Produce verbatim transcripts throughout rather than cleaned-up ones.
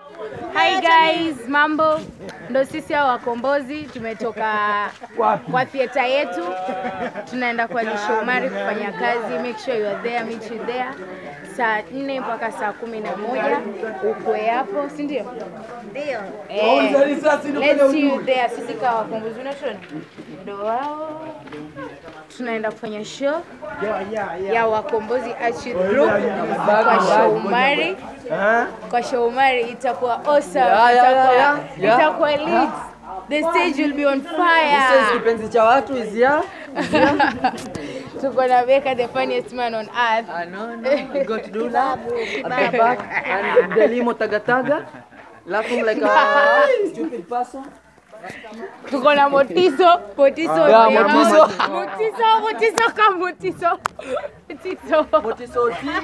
Hi guys, mambo. Ndo sisi hao wakombozi tumetoka kwa theater yetu. Tunaenda kwa Shomari kufanya kazi. Make sure you are there, meet you there. Saa nne mpaka saa kumi na moja ukwe hapo, si ndio? Ndio. Eh. Let's see you there. Sisi kama wakombozi unashona. Ndo wao. Tunaenda kufanya show ya wakombozi Archie Group kwa Shomari. Kwa Shomari itakuwa awesome. Itakuwa itakuwa lit. The stage will be on fire. This is kipenzi cha watu is here. Tuko na Beka, the funniest man on earth. I know, no. We got Dula at the back and Delimo Tagataga laughing like a stupid person. Tuko na Motiso, Motiso, yeah, Motiso, Motiso, Motiso kama Motiso, Motiso, Motiso team.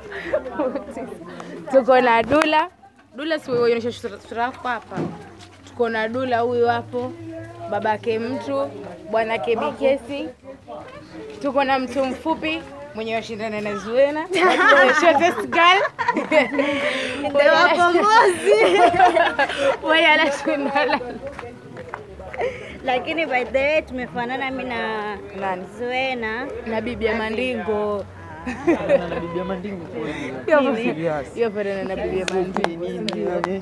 Tuko na Dula, Dula si wewe unaonyesha sura yako hapa. Tuko na Dula huyu hapo, babake mtu, bwanake Bikesi. Tuko na mtu mfupi mwenye washindana na Zuena, the shortest girl. Ndio wakombozi. Wewe anashindana. Lakini by the way tumefanana mimi na nani? Zuena Na bibi ya Mandingo. Na bibi ya Mandingo kwa hiyo. Yo, yo, na bibi ya Mandingo.